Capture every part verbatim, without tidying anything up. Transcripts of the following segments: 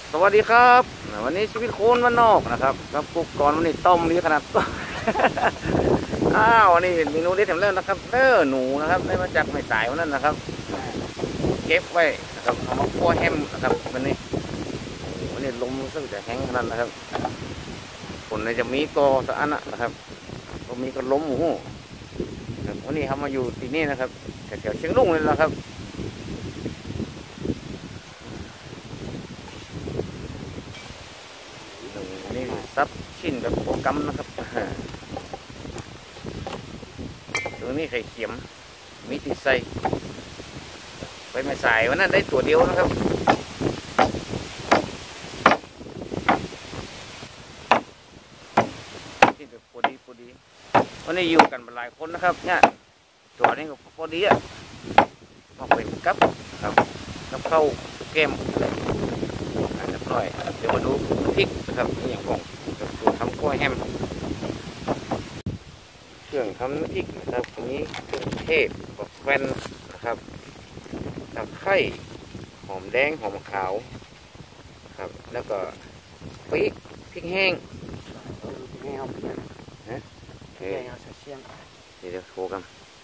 สวัสดีครับวันนี้ชีวิตโคนวันนอกนะครับครับกุ๊กก่อนวันนี้ต้มนี้ขนาดก็ อ้าววันนี้เมนูได้ทำแล้วนะครับเออหนูนะครับได้มาจากไม่สายวันนั้นนะครับเก็บไว้นะครับเอามาคั่วแฮมนะครับวันนี้วันนี้ลมซึ่งจะแห้งขนาดนะครับฝนจะมีก็สะอันนะครับก็มีก็ล้มหมูวันนี้เขามาอยู่ที่นี่นะครับแถวเชียงรุ่งเลยนะครับนี่ซับชิ้นแบบโปรแกรมนะครับตัวนี้ไข่เขียมมีติดใส่ไปไม่ใส่วันนั้นได้ตัวเดียวนะครับที่แบบพอดีพอดีวันนี้อยู่กันหลายคนนะครับเนี่ยตัวนี้ก็พอดีอ่ะมาเป็นกับครับกับข้าวแก้มอะไรเรียบร้อยเดี๋ยวมาดูพริกนะครับนี่อย่างของตัวทำกล้วยแฮมเครื่องทำน้ำพริกนะครับอันนี้เครื่องเทศกับแฟนนะครับตะไคร้หอมแดงหอมขาวครับแล้วก็พริกพริกแห้งพริกแห้งเอาฮะเฮ้ยเดี๋ยวโทรกัน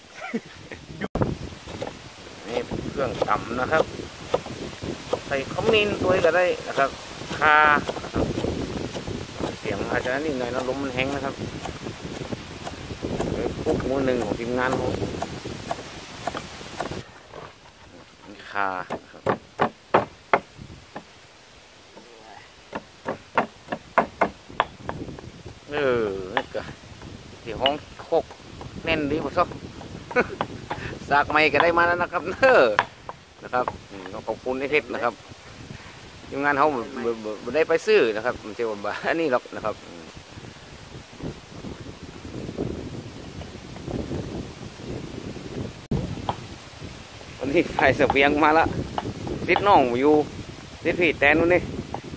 นี่เครื่องตำนะครับใส่ขมิ้นตัวก็ได้นะครับคาเสียงอาจจะนี่หน่อยนะลมมันแห้งนะครับคุกมือหนึ่งของทีมงานเขาคาเออนี่ก็ที่ห้องโคกแน่นดีกว่าซะสากไม้ก็ได้มาแล้วนะครับเนอนะครับขอบคุณในเทศนะครับทีมงานเขาไม่ได้ไปซื้อนะครับมันเชื่อว่าอันนี้หรอกนะครับวันนี้ไฟเสียงมาละติดน้องอยู่ติดพี่แตนนู่นนี่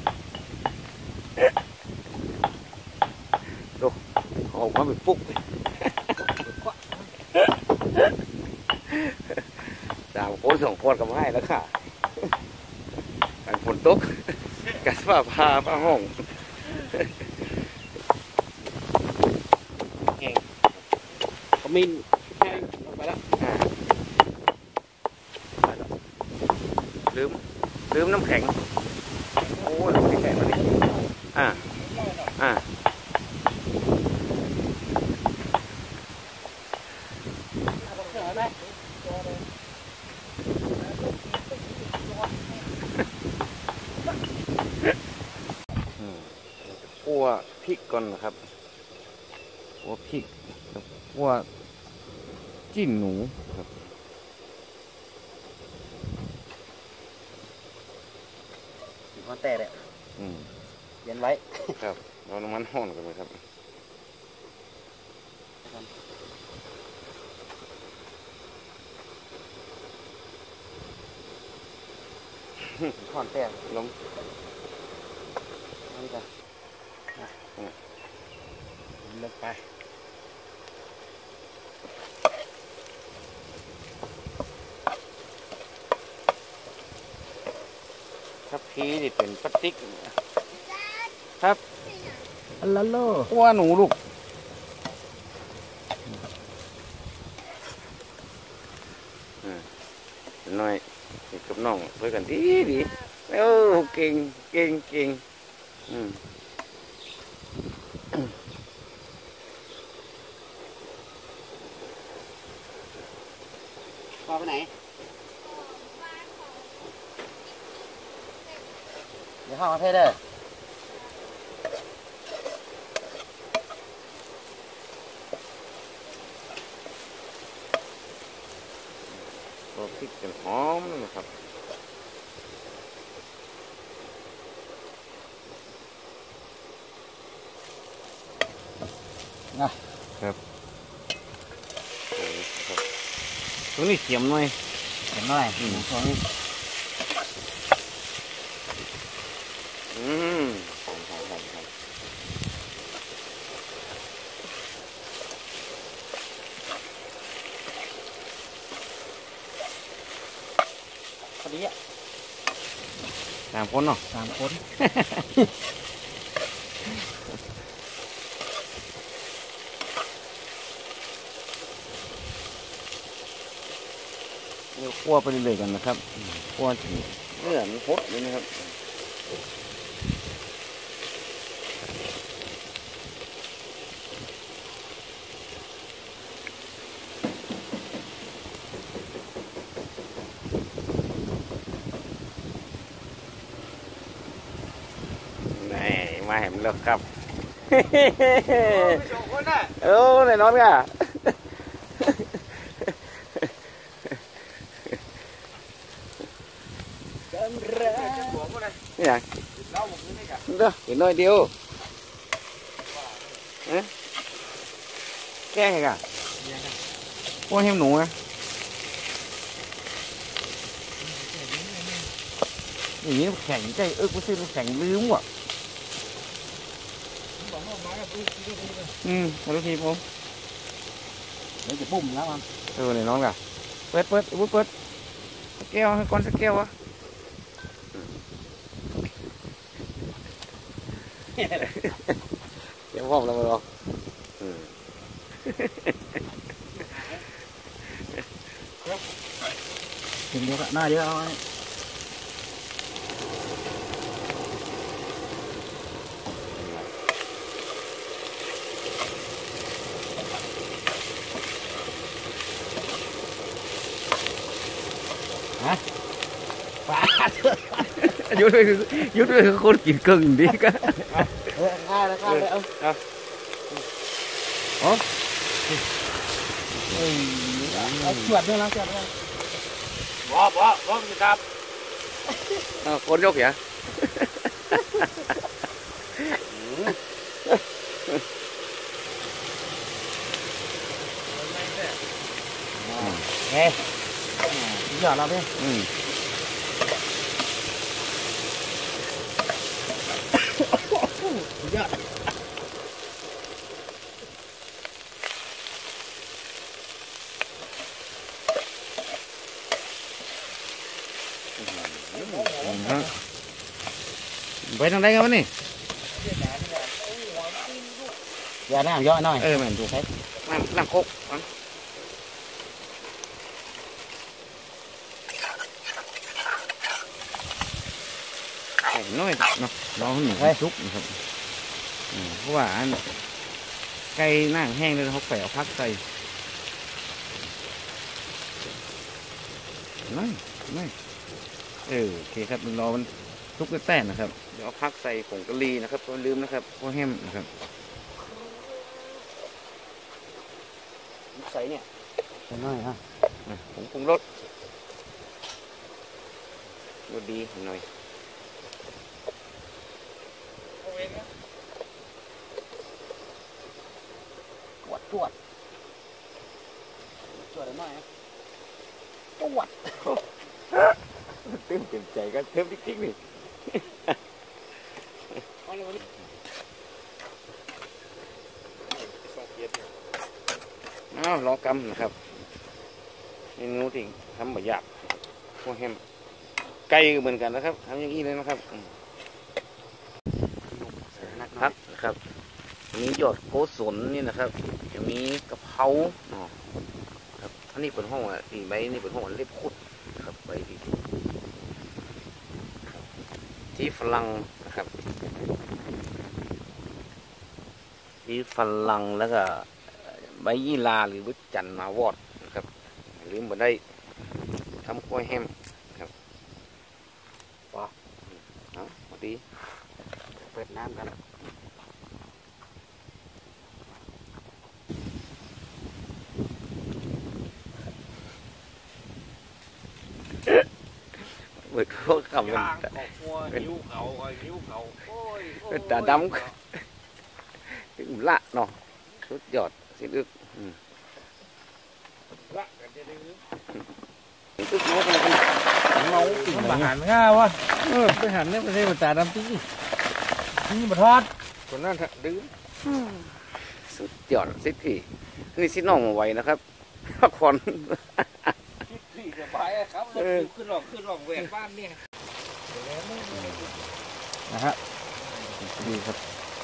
ดูออกมาเป็นปุ๊กสามคนสองคนกับให้แล้วค่ะการฝนตกการผ้าผ้าผ้าห้องแห้งขมิ้นแห้งลงไปแล้วลืมลืมน้ำแข็งโอ้ยน้ำแข็งมาดิอ่าอ่าคั่วพริกก่อนนะครับคั่วพริกคั่วจิ้นหนูครับมันแต่เลยเย็นไว้ครับเราน้ำมันห้อนกันเลยครับห่อนแต่ลงนี่กันเลิกไปครับพีนี่เป็นพลาสติกครับอัลโลว่าหนูลูกหน่อยกับน้องเพื่อกันดีดีโอ้เก่งเก่งเก่งอืมพอไปไหนเดี๋ยวห้องประเทศเด้อเราพริกกันหอมนะครับนะครับตรงนี้เขียมหน่อยเห็นหน่อยอืมตรงนี้อืมหอมหอมหอมหอมพอดีอ่ะคามคนเนาะสามคนเดี๋ยวคั่วไปเรื่อยๆกันนะครับคั่วถึงเนื้อมันพดเลยนะครับนี่มาเห็นแล้วครับเออไหนนอนก่ะนี่ไงเด้อเห็นน้อยเดียวเอ๊ะแก้ไงกะพวกเห็มหนูไงอย่างนี้แข็งใจเออกูซื้อแข็งลืมว่ะอืมมาดูทีผมเดี๋ยวจะปุ่มแล้วมันเออไหนน้องกะเปิดเปิดเปิดเปิดสแก้วให้ก้อนสแก้ววะเดี๋ยวพร้อมแล้วมาลองถึงเดียวกันหน้าเดียวเอาฮะปลายุดไปยุดไปคือคนกินเกินดีกันเออง่ายแล้วง่ายเลยเอาเอาเอาขวดด้วยนะขวดด้วยบ่บ่บ่มันจะครับคนยกเหรอเฮ้ยหยอดเราดิอืมยอดไปทางไหนกันวะนี่อย่าน้ำเยอะหน่อยเออแม่นถูกน้ำน้ำโคกน้อยเนาะรอหนึ่งให้ซุกนะครับเพราะว่าไก่นั่งแห้งเลยเขาแฝงพักใส่น้อยน้อยเออโอเคครับรอมันซุกแต้ๆนะครับเดี๋ยวเอาพักใส่ผงกะหรี่นะครับก็ลืมนะครับเพราะแห้มนะครับใส่เนี่ยใส่น้อยฮะผมปรุงรสรสดีหน่อยปวดปวดปวดหน่อยนะปวดเต็มเต็มใจกันเต็มติ๊กๆนี่อ้าวรอกำนะครับเมนูที่ทำแบบหยาบพวกแฮมไก่เหมือนกันนะครับทำอย่างนี้เลยนะครับครับนะครับมีหยอดโกศลนี่นะครับจะมีกะเพราครับอันนี้เป็นห้องอ่ะสี่ใบนี่เป็นห้องเล็บขุดครับใบที่ที่ฝรั่งนะครับที่ฝรั่งแล้วก็ใบยี่ลาหรือใบจันทร์มาวอดนะครับหรือมาได้ทำกล้วยแฮมครับว้าวเอาพอดีเปิดน้ำกันเปิดพวกคำมันเป็นนิ้วเขานิ้วเขาเป็นตาดำถึงละเนาะสุดยอดสิลึกละกันจะดื้อตึกโน้ตอะไรกันเมาติ่งมันหันง่าวะเออไปหันเนี่ยไปใช้ตาดำติ๊กนี่มาทอดคนนั้นดื้อสุดยอดสิที่นี่สิน้องมาไว้นะครับพักผ่อนสบายครับรถขึ้นหลอกขึ้นหลอกแหวกบ้านเนี่ยนะครับดีครับ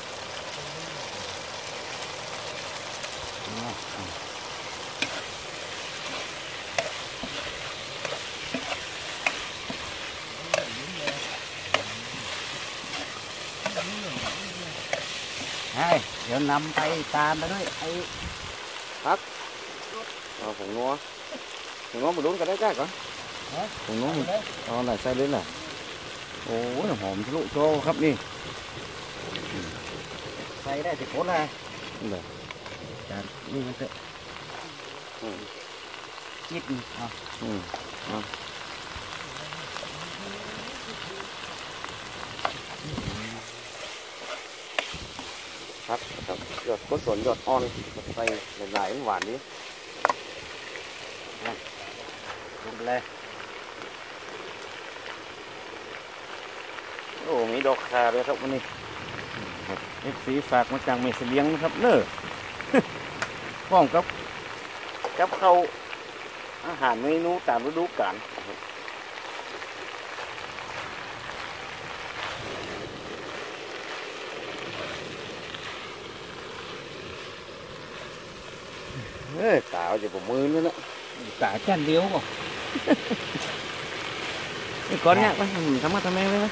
ใช่เดี๋ยวนำไปตามมาด้วยไอ้พักเอาผงนัวผงนัวมาลุ้นกันได้ใกล้ก่อนผงนัวเอาไหนใส่เลยล่ะโอ้ยหอมทะลุโชว์ครับนี่ใส่ได้สิคนนะนี่เลยจานนี่มันเถอะคิดเอาอืมเอาครับครับหยอดก้นสนหยอดอ่อนใส่หลายๆหวานดิลงไปเลยโอ้มีดอกคาด้วยครับวันนี้เอฟซีฝากมาจากเมสเลียงนะครับเนอะ พร้อมกับกับเขาวอาหารเมนูตามฤดูกาลนะครับเฮ้ยตาจะผมมือนี่นะตาจานเดียวก่อนนี่ก่อนเนี่ยไปทำมาทำแมงเลยไหม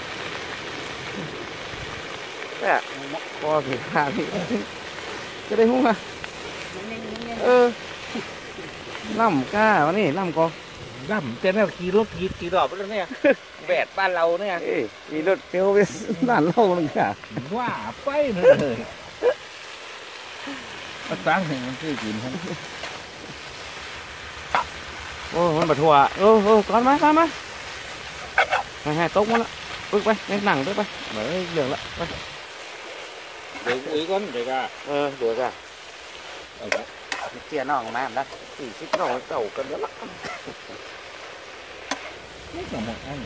แค่พอถึงขาพี่จะได้หุ้งอ่ะเออล่ำก้าวันนี้ล่ำกอร่ำแต่แม่ขี่รถขี่ขี่ดอกไปแล้วเนี่ยแบดบ้านเราเนี่ยเอ้ยมีรถเที่ยวไปร้านเหล้านึงค่ะว่าไปเลยภาษาเห็นมันคือกินทั้งโอ้มันบะถั่วเออเออก่อนมามามาให้ให้ตกมันละปึ๊กไปในหนังด้วยไปเดี๋ยวเหลืองละไปเดี๋ยวอุ้ยก้อนเดี๋ยวก็เออเดี๋ยวจ้ะเอาไปเจียน้องมาแล้วสี่สิบน้องเก่ากันแล้วละไม่ต้องมองอัน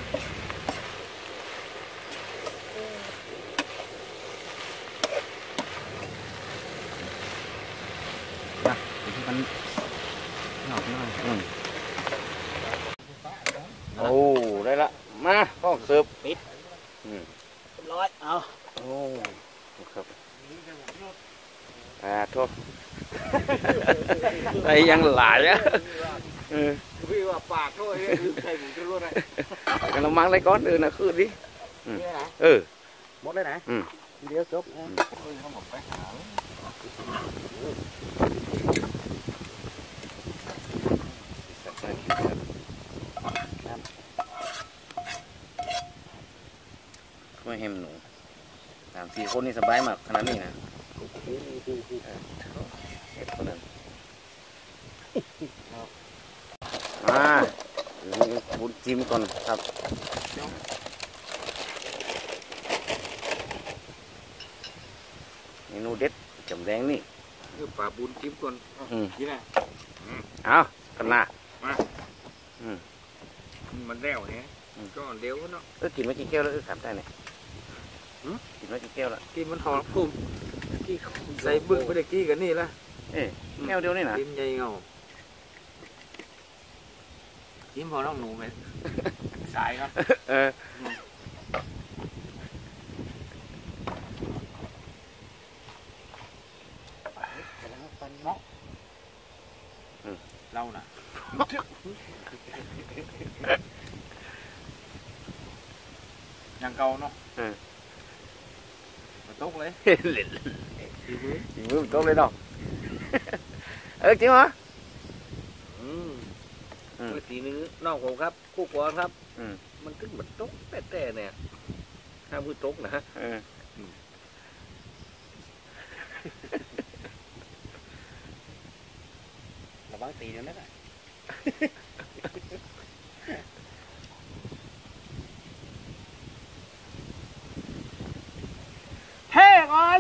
มันหนอกหน่อยอืมโอ้ได้ละมาข้องเสิร์ฟปิดอืมร้อยเอาโอ้ครับอ่าโทษ ไอ้ยังหลายอ่ะเออพี่ว่าปากด้วยใส่หมูจะรู้ไหมกันเรามังได้ก้อนเดินนะคืนดิอืมเออหมดเลยนะอืมเดี๋ยวจบนะเขาบอกไปหาไม่เห็นหนูสามสี่คนนี่สบายมากขนาดนี้นะเห็ดคนนั้นมาบุญจิ้มก่อนครับเมนูเด็ดจำแดงนี่คือปลาบุญจิ้มก่อนอืมนี่นะเอากันหน้ามันแล้วเนี่ยก็เดี๋ยวเนาะเออกินมากี่แก้วแล้วเออถามได้เนี่ยกินมากี่แก้วแล้วกินมันหอมพุ่มกี้ใส่บึ้งไปได้กี้กันนี่ละเอ๊ะแก้วเดียวนี่นะกินใหญ่เงากินพอน้องหนูไหมสายครับเออเราน่ะยังเก่าเนาะมาตกเลยเล่นทีมือทีมือมันโต๊ะเลยเนาะเออจริงเหรออืมสีนี้น้องผมครับคู่กวนครับอืมมันขึ้นเหมือนตกแต่แต่เนี่ยห้ามมือตกนะเออระวังตีเดี๋ยวนั้นแหละเท่ก่อน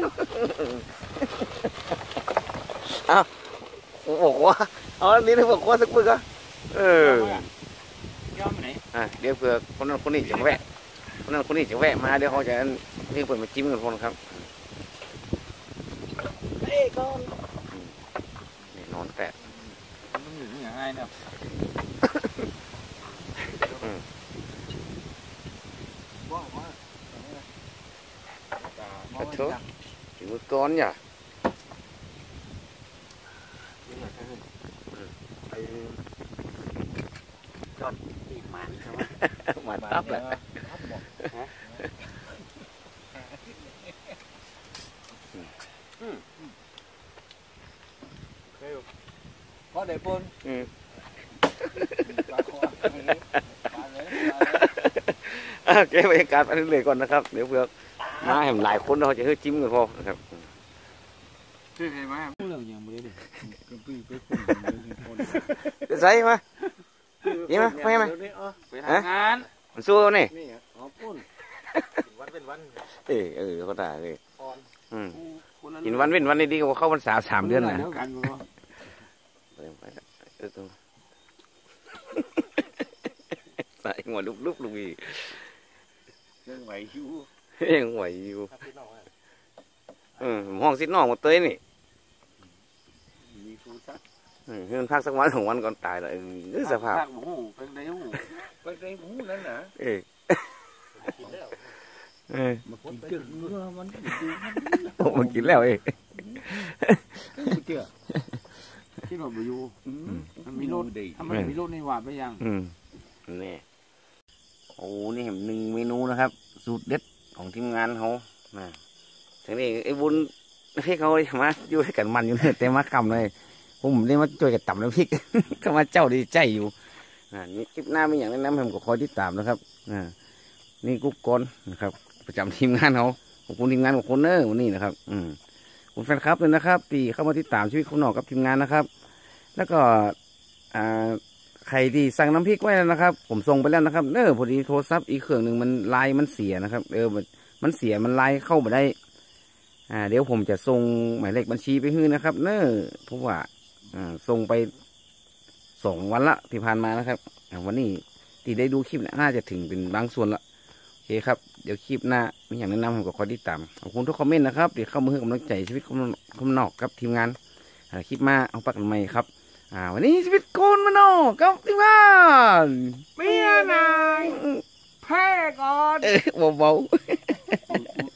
เอาบอกว่าเอาอันนี้เลยบอกว่าสักปึ๊กอ่ะเออยอมไหนอ่ะเดี๋ยวเผื่อคนนั้นคนนี้จะแวะคนนั้นคนนี้จะแวะมาเดี๋ยวเขาจะนี่เปิดมาจิ้มกันคนครับเท่ก่อนนี่นอนแตะมันหนึ่งอย่างไรเนี่ยว่าว่าขอโทษถึงมือก้อนอย่าไอ้จอดตีหมันใช่ไหมหมันตับแหละเพราะเดี๋ยวปนอืมปลาคอปลาเลยโอเคบรรยากาศไปเรื่อยๆก่อนนะครับเดี๋ยวเพื่อมาเห็นหลายคนเราจะให้จิ้มกันพอนะครับชื่อใครมาเรื่องยังไม่ได้ดิจะใส่มายี่มาไม่ไหมไปทำงานมันสู้นี่นี่อ๋อปุ้นวันเป็นวันเออเออเขาด่าเลยก่อนอืมกินวันเว้นวันนี้ดีกว่าเข้าพรรษาสามเดือนนะ ใส่หัวลุกลุกลุกอีกยังไหวอยู่ยังไหวอยู่อืมห้องซิดนอกหมดเต้ยนี่มีฟูซักอืมให้มันพักสักวันสองวันก่อนตายแล้วเออสภาพพักหมูเป็นไรหมูเป็นไรหมูนั่นนะเออเออมันกินเกลือมันกินเกลือโอ้มันกินแล้วเองเกลือที่เราไปอยู่มันมีรถถ้ามันมีรถในหวาดไปยังอืมนี่โอ้นี่เห็นหนึ่งเมนูนะครับ สูตรเด็ดของทีมงานเขานะทีนี้ไอ้บุญให้เขามาอยู่ด้วยกันมันอยู่เนี่ยแต่มาคำเลยผมได้มาช่วยกันตำน้ำพริก ก็มาเจ้าดีใจอยู่อ่านี่คลิปหน้ามีอย่างแนะนำผมก็คอยติดตามนะครับอ่านี่กุ๊กกอนนะครับ ประจำทีมงานเขาขอบคุณทีมงานของคนเนอร์วันนี้นะครับ อืมคุณแฟนคลับเลยนะครับที่เข้ามาติดตามชีวิตคุณหนอกกับทีมงานนะครับ แล้วก็อ่าใครที่สั่งน้ำพริกไว้แล้วนะครับ ผมส่งไปแล้วนะครับเนอพอดีโทรศัพท์อีกเครื่องหนึ่งมันลายมันเสียนะครับเออมันเสียมันลายเข้ามาได้อ่าเดี๋ยวผมจะส่งหมายเลขบัญชีไปให้นะครับ เนอเพราะว่าอ่าส่งไปสองวันละที่ผ่านมานะครับวันนี้ที่ได้ดูคลิปน่าจะถึงเป็นบางส่วนละโอเคครับเดี๋ยวคลิปหน้ามีอย่างแนะนำผมก็คอยติดตามขอบคุณทุกคอมเมนต์นะครับที่เข้ามาให้กำลังใจชีวิตคุณนอกกับทีมงานคลิปมาเอาปักกันใหม่ครับอ่าวันนี้ชีวิตโกนมโนกับทีมงานเมียนายแพ้ก่อนเออเบาๆ